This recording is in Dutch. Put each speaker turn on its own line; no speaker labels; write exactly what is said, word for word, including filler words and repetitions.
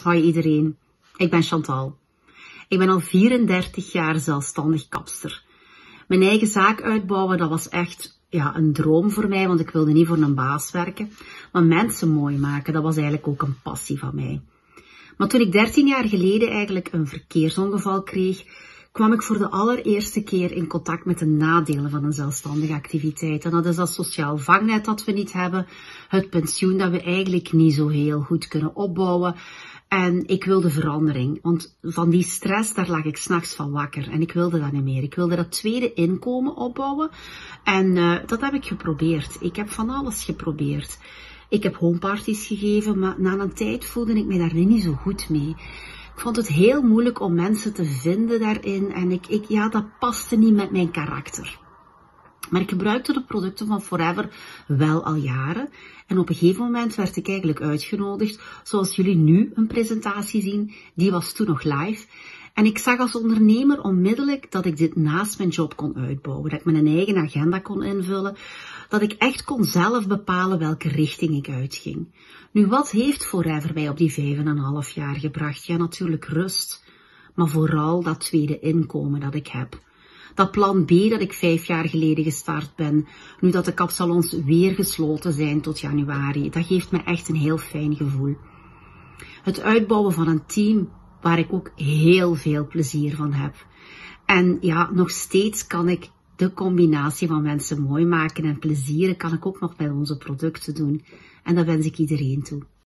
Hoi iedereen, ik ben Chantal. Ik ben al vierendertig jaar zelfstandig kapster. Mijn eigen zaak uitbouwen, dat was echt ja, een droom voor mij, want ik wilde niet voor een baas werken. Maar mensen mooi maken, dat was eigenlijk ook een passie van mij. Maar toen ik dertien jaar geleden eigenlijk een verkeersongeval kreeg, kwam ik voor de allereerste keer in contact met de nadelen van een zelfstandige activiteit. En dat is dat sociaal vangnet dat we niet hebben, het pensioen dat we eigenlijk niet zo heel goed kunnen opbouwen. En ik wilde verandering, want van die stress, daar lag ik 's nachts van wakker. En ik wilde dat niet meer. Ik wilde dat tweede inkomen opbouwen. En uh, dat heb ik geprobeerd. Ik heb van alles geprobeerd. Ik heb homeparties gegeven, maar na een tijd voelde ik me daar niet zo goed mee. Ik vond het heel moeilijk om mensen te vinden daarin. En ik, ik, ja, dat paste niet met mijn karakter. Maar ik gebruikte de producten van Forever wel al jaren. En op een gegeven moment werd ik eigenlijk uitgenodigd, zoals jullie nu een presentatie zien. Die was toen nog live. En ik zag als ondernemer onmiddellijk dat ik dit naast mijn job kon uitbouwen. Dat ik mijn eigen agenda kon invullen. Dat ik echt kon zelf bepalen welke richting ik uitging. Nu, wat heeft Forever mij op die vijf en een half jaar gebracht? Ja, natuurlijk rust. Maar vooral dat tweede inkomen dat ik heb. Dat plan B dat ik vijf jaar geleden gestart ben, nu dat de kapsalons weer gesloten zijn tot januari, dat geeft me echt een heel fijn gevoel. Het uitbouwen van een team waar ik ook heel veel plezier van heb. En ja, nog steeds kan ik de combinatie van mensen mooi maken en plezieren kan ik ook nog met onze producten doen. En dat wens ik iedereen toe.